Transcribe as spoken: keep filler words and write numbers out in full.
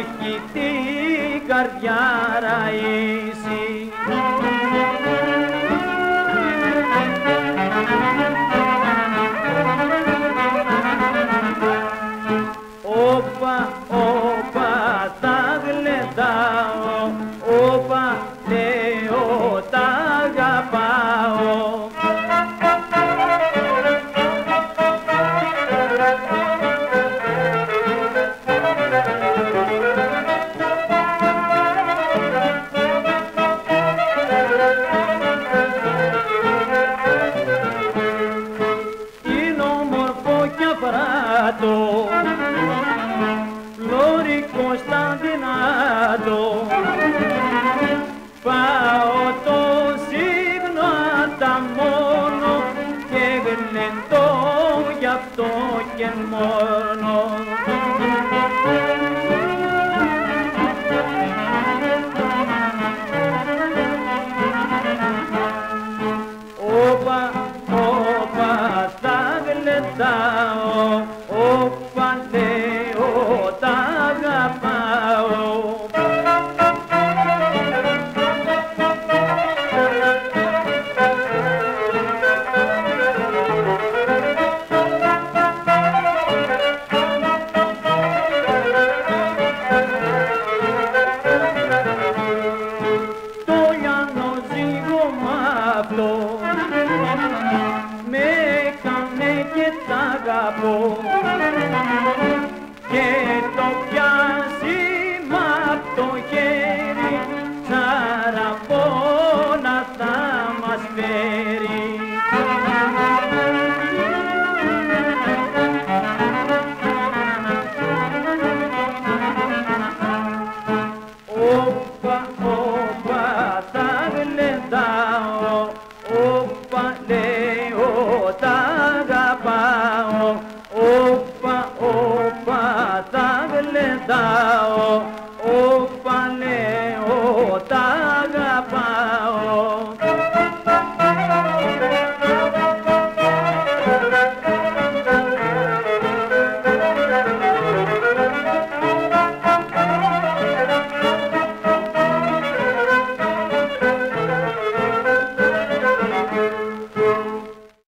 έχει την καρδιά ραΐσει. Όπα, όπα, τα γλεντάω, όπα, λέω, τα αγαπάω. Είναι όμορφο κι αφράτο, φλόρικο στα δυνάτο, πάω το σύγνο τα μόνο και γλεντώ γι' αυτό και μόνο. Όπα, όπα, τα γλεντάω, όπα, λέω, τα αγαπάω. Το λιάνο ζύγωμα αυτό με έκανε και τ' αγαπώ και το πιάσει μ' απ' το χέρι, τσαραπώνα θα μας φέρει. Όπα, όπα, τα γλεντάω, όπα, λέω, τα αγαπάω. Όπα, όπα, τα γλεντάω,